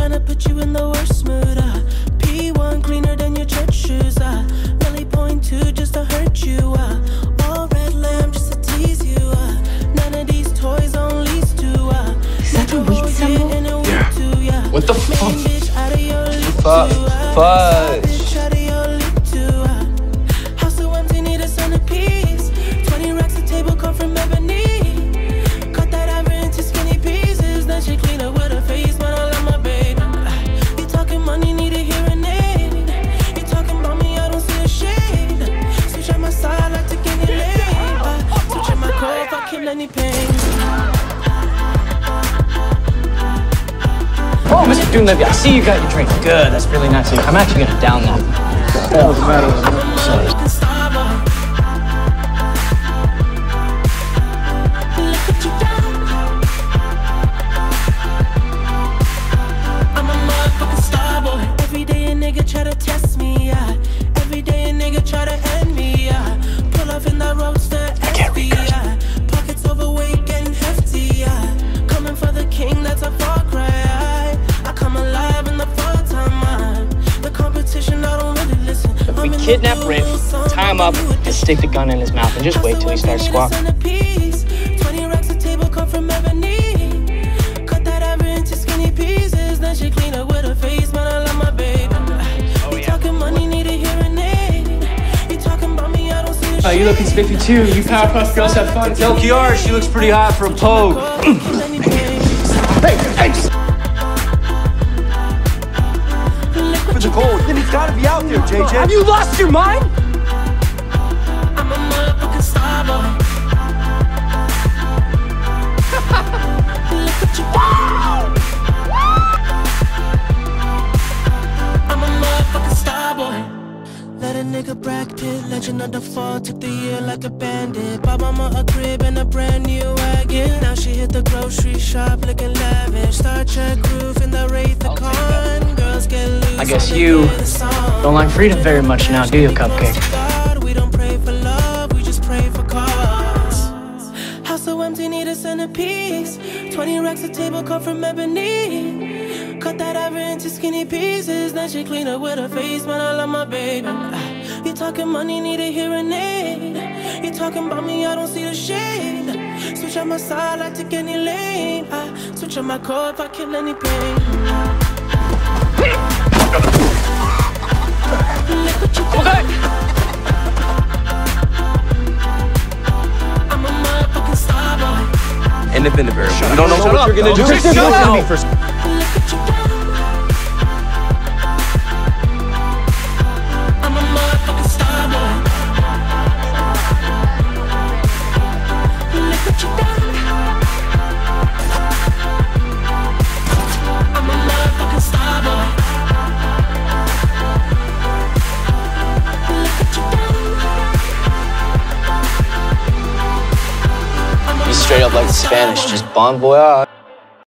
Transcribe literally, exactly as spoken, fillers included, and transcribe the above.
tryna put you in the worst mood. Uh, P one cleaner than your church shoes. Uh, really point two just to hurt you. Uh, all red lamb just to tease you. Uh, none of these toys on lease to. Uh, Is that the weed symbol? Yeah. Too, yeah. What the fuck? Fuck. Fudge. Oh, Mister Doolittle, I see you got your drink. Good, that's really nice of you. I'm actually gonna down that. That was a matter of sorry. I'm a motherfucking star boy. Every day a nigga try to test me, yeah. Every day a nigga try to end me, yeah. Pull off in that roadster, S B, yeah. Pockets overweight, getting hefty, yeah. Coming for the king, that's a far cry. I come alive in the fall time, man. The competition, I don't really listen. If we kidnap Rick, tie him up, and stick the gun in his mouth, and just wait till he starts squawking. twenty racks a table come from ebony. Cut that ever into skinny pieces. Then she clean up with her face, man, I love my baby. You talking money, need a hearing aid. You talking about me, I don't see a shade. Oh, you looking spiffy too. You Powerpuff Girls have fun. Tell Kiara she looks pretty hot for a pogue. Hey, thanks. For the gold, then he's gotta be out there, J J. Have you lost your mind? I'm a motherfucking star boy. Look at you. I'm a motherfucking star boy. Let a nigga Brad Pitt, legend of the fall, took the year like a bandit. Bought mama a crib and a brand new wagon. Now she hit the grocery shop looking lavish. Star Trek roof in the Wraith the Con. Girls get loose. I guess you don't like freedom very much now, do you, Cupcake? We don't pray for love, we just pray for cause. House so empty, need a centerpiece. twenty racks a table come from ebony. Cut that ever into skinny pieces. Then she clean up with her face, man, I love my baby. You talking money, need a hearing aid. You talking about me, I don't see the shade. Switch on my side, I take any lane. I switch on my core if I kill any pain. Look what you do. Okay. I'm a motherfucking star boy. End up in the barrel. We don't know what you're gonna do. Just shut up. Look what you do. I'm a motherfucking star boy. Look what you do. I'm a motherfucking star boy. Look what you do. You straight up like the Spanish, just bon voyage.